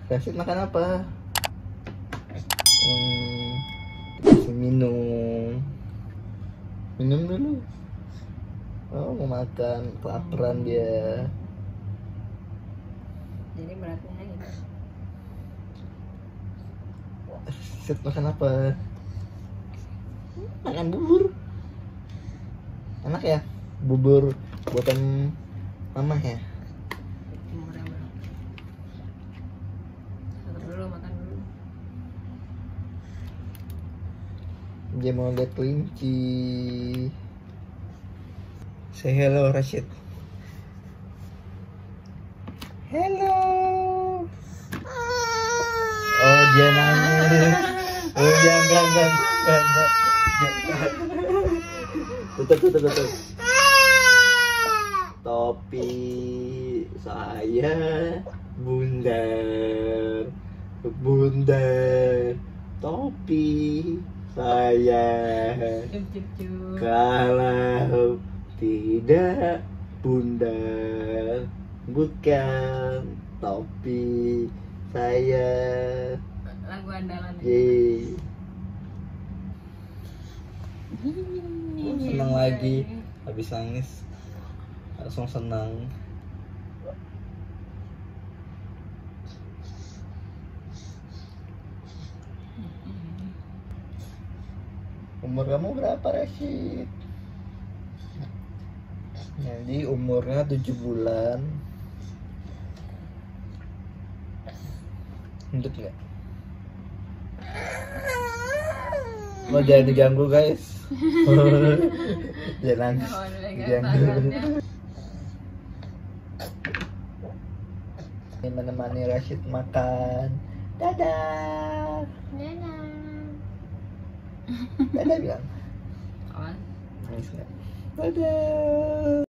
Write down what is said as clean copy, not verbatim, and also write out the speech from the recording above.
Rashid makan apa? Dikasih minum. Minum dulu. Oh, mau makan, kelaparan dia. Jadi beratnya gitu. Rashid makan apa? Makan bubur. Enak ya? Bubur buatan mama ya? Murah bro. Tutup dulu, makan dulu. Dia mau lihat kelinci. Say hello Rashid. Hello. Oh dia nangis. Oh jangan. Tutup. Topi saya bundar. Topi saya. Cup. Kalau tidak bundar, bukan topi saya. Lagu andalan. Yeay. Senang lagi, habis nangis langsung senang. Umur kamu berapa Rashid? Jadi umurnya 7 bulan. Gendut nggak? Oh jangan diganggu guys. Jangan diganggu. Ini menemani Rashid makan. Dadah. Dadah bilang. Awan. Nangis nggak? Dadah.